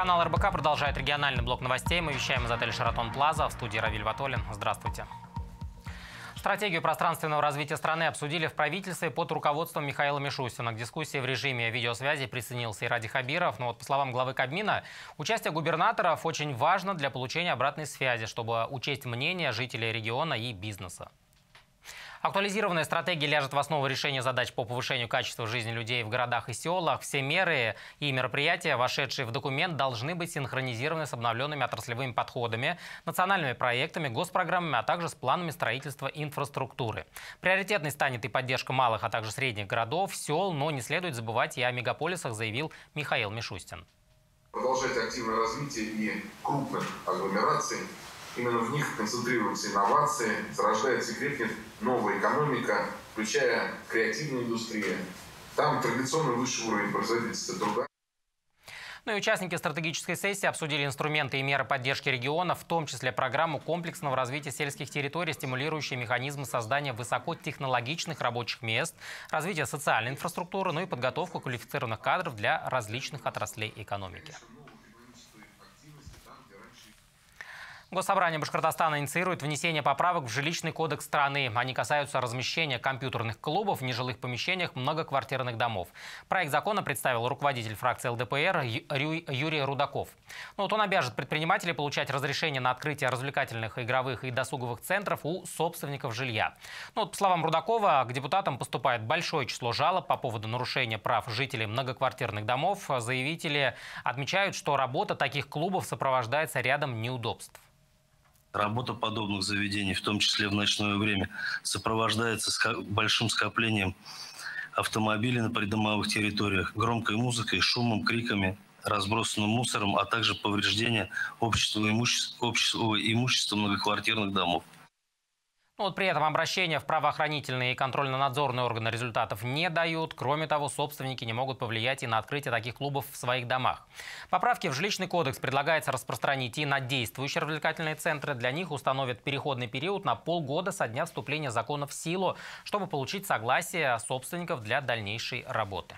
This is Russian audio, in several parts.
Телеканал РБК продолжает региональный блок новостей. Мы вещаем из отеля «Шератон Плаза». В студии Равиль Ватолин. Здравствуйте. Стратегию пространственного развития страны обсудили в правительстве под руководством Михаила Мишустина. К дискуссии в режиме видеосвязи присоединился и Ради Хабиров. Но по словам главы Кабмина, участие губернаторов очень важно для получения обратной связи, чтобы учесть мнение жителей региона и бизнеса. Актуализированная стратегия ляжет в основу решения задач по повышению качества жизни людей в городах и селах. Все меры и мероприятия, вошедшие в документ, должны быть синхронизированы с обновленными отраслевыми подходами, национальными проектами, госпрограммами, а также с планами строительства инфраструктуры. Приоритетной станет и поддержка малых, а также средних городов, сел, но не следует забывать и о мегаполисах, заявил Михаил Мишустин. Продолжать активное развитие и крупных агломераций. Именно в них концентрируются инновации, зарождается и крепнет новая экономика, включая креативную индустрию. Там традиционно высший уровень производительности труда. Ну и участники стратегической сессии обсудили инструменты и меры поддержки региона, в том числе программу комплексного развития сельских территорий, стимулирующие механизмы создания высокотехнологичных рабочих мест, развитие социальной инфраструктуры, ну и подготовку квалифицированных кадров для различных отраслей экономики. Госсобрание Башкортостана инициирует внесение поправок в жилищный кодекс страны. Они касаются размещения компьютерных клубов в нежилых помещениях многоквартирных домов. Проект закона представил руководитель фракции ЛДПР Юрий Рудаков. Вот он обяжет предпринимателей получать разрешение на открытие развлекательных, игровых и досуговых центров у собственников жилья. По словам Рудакова, к депутатам поступает большое число жалоб по поводу нарушения прав жителей многоквартирных домов. Заявители отмечают, что работа таких клубов сопровождается рядом неудобств. Работа подобных заведений, в том числе в ночное время, сопровождается большим скоплением автомобилей на придомовых территориях, громкой музыкой, шумом, криками, разбросанным мусором, а также повреждение общественного имущества многоквартирных домов. При этом обращения в правоохранительные и контрольно-надзорные органы результатов не дают. Кроме того, собственники не могут повлиять и на открытие таких клубов в своих домах. Поправки в жилищный кодекс предлагается распространить и на действующие развлекательные центры. Для них установят переходный период на полгода со дня вступления закона в силу, чтобы получить согласие собственников для дальнейшей работы.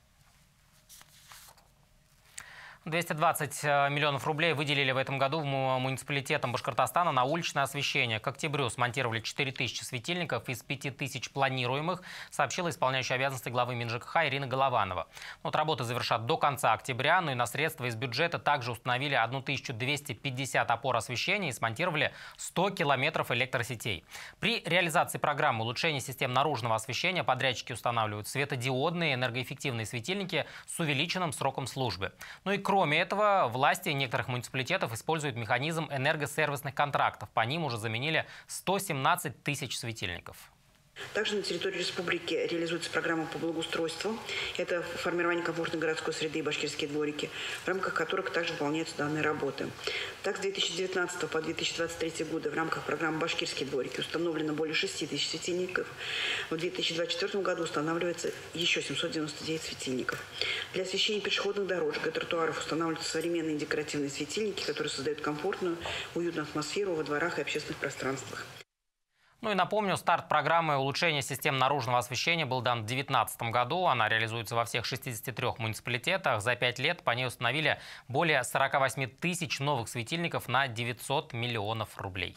220 миллионов рублей выделили в этом году муниципалитетам Башкортостана на уличное освещение. К октябрю смонтировали 4000 светильников из 5000 планируемых, сообщила исполняющая обязанности главы МинЖКХ Ирина Голованова. Работы завершат до конца октября, но и на средства из бюджета также установили 1250 опор освещения и смонтировали 100 километров электросетей. При реализации программы улучшения систем наружного освещения подрядчики устанавливают светодиодные энергоэффективные светильники с увеличенным сроком службы. Кроме этого, власти некоторых муниципалитетов используют механизм энергосервисных контрактов. По ним уже заменили 117 тысяч светильников. Также на территории республики реализуется программа по благоустройству. Это формирование комфортной городской среды и башкирские дворики, в рамках которых также выполняются данные работы. Так, с 2019 по 2023 годы в рамках программы «Башкирские дворики» установлено более 6 тысяч светильников. В 2024 году устанавливается еще 799 светильников. Для освещения пешеходных дорожек и тротуаров устанавливаются современные декоративные светильники, которые создают комфортную, уютную атмосферу во дворах и общественных пространствах. И напомню, старт программы улучшения систем наружного освещения был дан в 2019 году. Она реализуется во всех 63 муниципалитетах. За 5 лет по ней установили более 48 тысяч новых светильников на 900 миллионов рублей.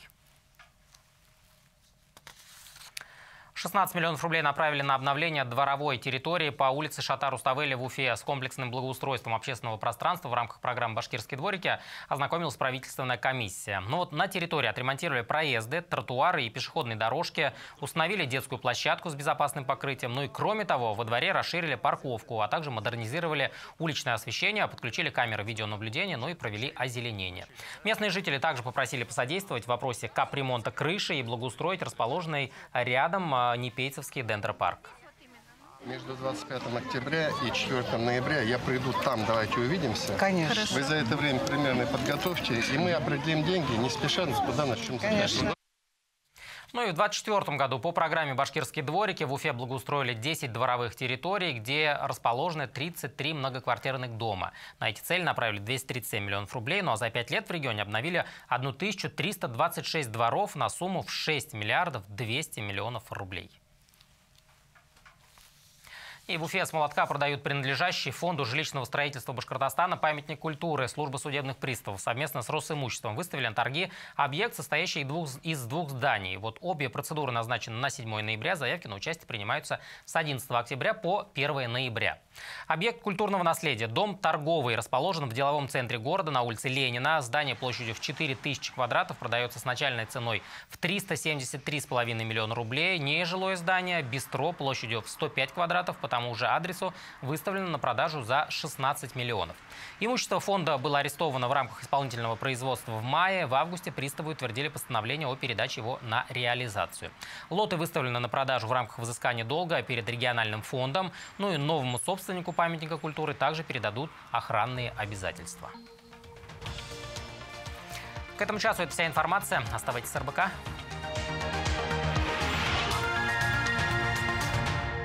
16 миллионов рублей направили на обновление дворовой территории по улице Шата-Руставели в Уфе. С комплексным благоустройством общественного пространства в рамках программы «Башкирские дворики» ознакомилась правительственная комиссия. На территории отремонтировали проезды, тротуары и пешеходные дорожки, установили детскую площадку с безопасным покрытием. И кроме того, во дворе расширили парковку, а также модернизировали уличное освещение, подключили камеры видеонаблюдения, и провели озеленение. Местные жители также попросили посодействовать в вопросе капремонта крыши и благоустроить расположенный рядом Непейцевский дендропарк. Между 25 октября и 4 ноября я приду там, давайте увидимся. Конечно. Вы за это время примерно подготовьте, и мы определим деньги, не спеша, куда начнем Конечно. И в 2024 году по программе «Башкирские дворики» в Уфе благоустроили 10 дворовых территорий, где расположены 33 многоквартирных дома. На эти цели направили 237 миллионов рублей, а за 5 лет в регионе обновили 1326 дворов на сумму в 6 миллиардов 200 миллионов рублей. И в Уфе с молотка продают принадлежащий фонду жилищного строительства Башкортостана памятник культуры. Служба судебных приставов совместно с Росимуществом выставили на торги объект, состоящий из двух зданий. Вот обе процедуры назначены на 7 ноября. Заявки на участие принимаются с 11 октября по 1 ноября. Объект культурного наследия. Дом торговый расположен в деловом центре города на улице Ленина. Здание площадью в 4000 квадратов продается с начальной ценой в 373,5 миллиона рублей. Нежилое здание бистро площадью в 105 квадратов по тому же адресу выставлено на продажу за 16 миллионов. Имущество фонда было арестовано в рамках исполнительного производства в мае. В августе приставы утвердили постановление о передаче его на реализацию. Лоты выставлены на продажу в рамках взыскания долга перед региональным фондом. Ну и новому собственнику памятника культуры также передадут охранные обязательства. К этому часу это вся информация. Оставайтесь с РБК.